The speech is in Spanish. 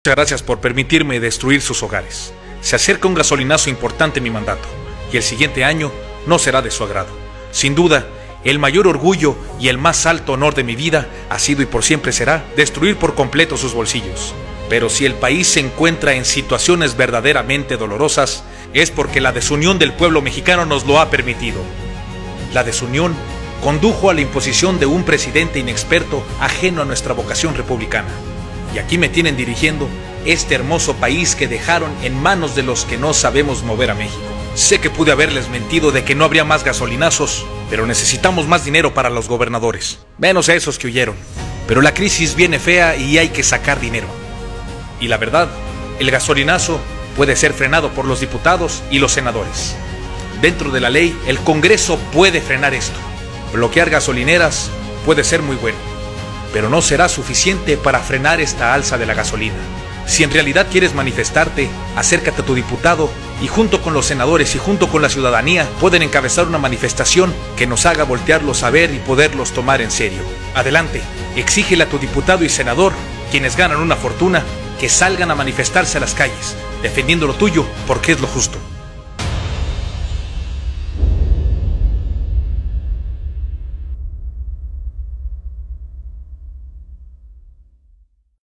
Muchas gracias por permitirme destruir sus hogares. Se acerca un gasolinazo importante en mi mandato, y el siguiente año no será de su agrado. Sin duda, el mayor orgullo y el más alto honor de mi vida ha sido y por siempre será destruir por completo sus bolsillos. Pero si el país se encuentra en situaciones verdaderamente dolorosas, es porque la desunión del pueblo mexicano nos lo ha permitido. La desunión condujo a la imposición de un presidente inexperto ajeno a nuestra vocación republicana. Y aquí me tienen dirigiendo este hermoso país que dejaron en manos de los que no sabemos mover a México. Sé que pude haberles mentido de que no habría más gasolinazos, pero necesitamos más dinero para los gobernadores, menos a esos que huyeron. Pero la crisis viene fea y hay que sacar dinero. Y la verdad, el gasolinazo puede ser frenado por los diputados y los senadores. Dentro de la ley, el Congreso puede frenar esto. Bloquear gasolineras puede ser muy bueno, pero no será suficiente para frenar esta alza de la gasolina. Si en realidad quieres manifestarte, acércate a tu diputado y junto con los senadores y junto con la ciudadanía pueden encabezar una manifestación que nos haga voltearlos a ver y poderlos tomar en serio. Adelante, exígele a tu diputado y senador, quienes ganan una fortuna, que salgan a manifestarse a las calles, defendiendo lo tuyo porque es lo justo.